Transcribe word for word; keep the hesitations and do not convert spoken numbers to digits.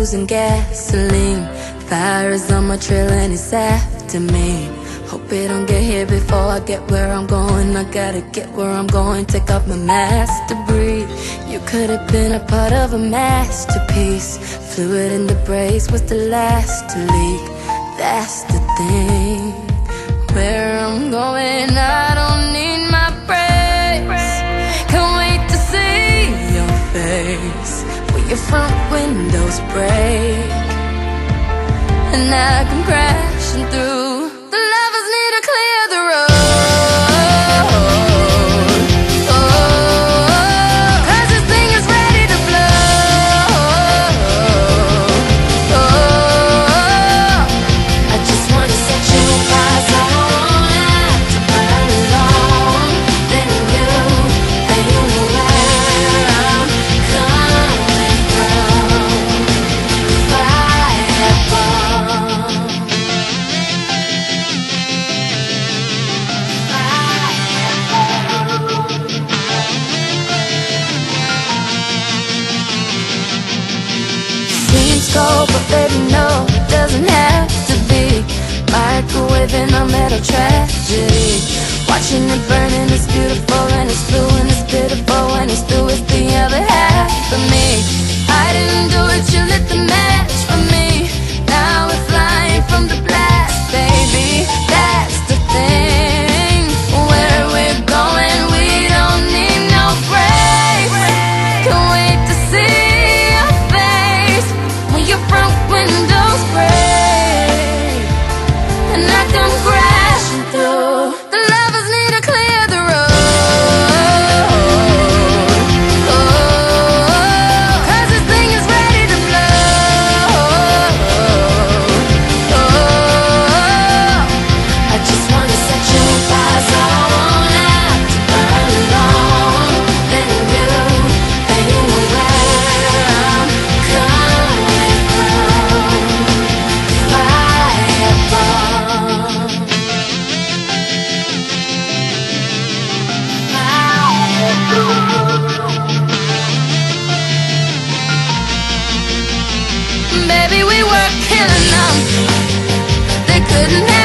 losing gasoline. Fire is on my trail and it's after me. Hope it don't get here before I get where I'm going. I gotta get where I'm going, take off my mask to breathe. You could have been a part of a masterpiece. Fluid in the brakes was the last to leak. That's the thing. Where I'm going, I don't need my brakes. Can't wait to see your face when your front windows break and I come crashing through. The lovers need to clear the road, oh, 'cause this thing is ready to blow, oh, I just wanna set you guys on to burn along. Then you, then you know where I'm coming from. Fireball. Seems cold, but baby, no, it doesn't have to be. Microwaving a metal tragedy. Watching it burn and it's beautiful and it's blue and it's pitiful and it's through. It's the other half of me. I didn't do it, you lit the match for me. Now we're flying from the blast, baby. That's the thing. Where we're going, we don't need no brakes. Can't wait to see your face when your front windows break and I come crashing through. The lovers need to clear the road, oh, 'cause this thing is ready to blow, oh, I just wanna set you guys on out to burn along. Then you, then you know where I'm coming from. Fireball. Baby, we were killing them. They couldn't